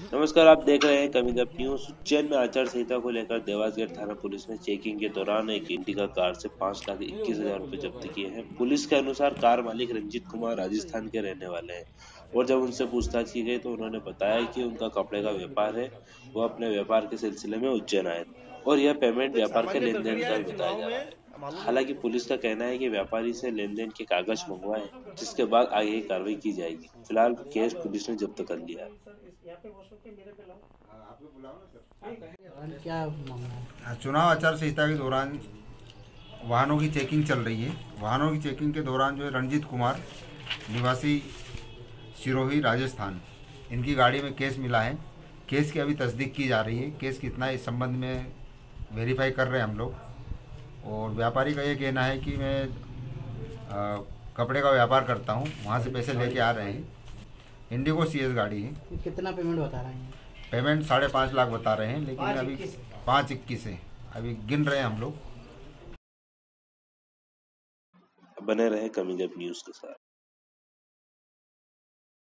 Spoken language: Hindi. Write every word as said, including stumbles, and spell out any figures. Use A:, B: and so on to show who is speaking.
A: नमस्कार, आप देख रहे हैं कमिंग अप न्यूज। उज्जैन में आचार संहिता को लेकर देवास थाना पुलिस ने चेकिंग के दौरान एक इंडिका कार से पांच लाख इक्कीस हजार रुपए जब्त किए हैं। पुलिस के अनुसार कार मालिक रंजीत कुमार राजस्थान के रहने वाले हैं और जब उनसे पूछताछ की गई तो उन्होंने बताया कि उनका कपड़े का व्यापार है। वो अपने व्यापार के सिलसिले में उज्जैन आए और यह पेमेंट
B: तो एक
A: व्यापार के
B: सामान्य
A: लेन देन
B: प्रक्रिया
A: का
B: है
A: भी बताया
B: चुनाव
A: जा रहा
B: में।
A: है।
B: मालूम नहीं
A: हालांकि
B: आपको।
A: पुलिस का कहना है कि व्यापारी से लेन देन के कागज मंगवाए, जिसके बाद आगे की कार्रवाई की जाएगी। फिलहाल केस पुलिस ने जब्त कर लिया है।
C: क्या मामला है?
D: चुनाव आचार संहिता के दौरान वाहनों की चेकिंग चल रही है। वाहनों की चेकिंग के दौरान जो है रंजीत कुमार निवासी सिरोही राजस्थान, इनकी गाड़ी में केस मिला है। केस की अभी तस्दीक की जा रही है। केस कितना है इस संबंध में वेरीफाई कर रहे हैं हम लोग। और व्यापारी का ये कहना है कि मैं आ, कपड़े का व्यापार करता हूँ, वहाँ से पैसे लेके आ रहे हैं। इंडिगो सी एस गाड़ी है।
C: ये कितना पेमेंट बता रहे हैं?
D: पेमेंट साढ़े पाँच लाख बता रहे हैं, लेकिन अभी पाँच इक्कीस है, अभी गिन रहे हैं हम लोग।
A: बने रहे कमिंग अप न्यूज के साथ।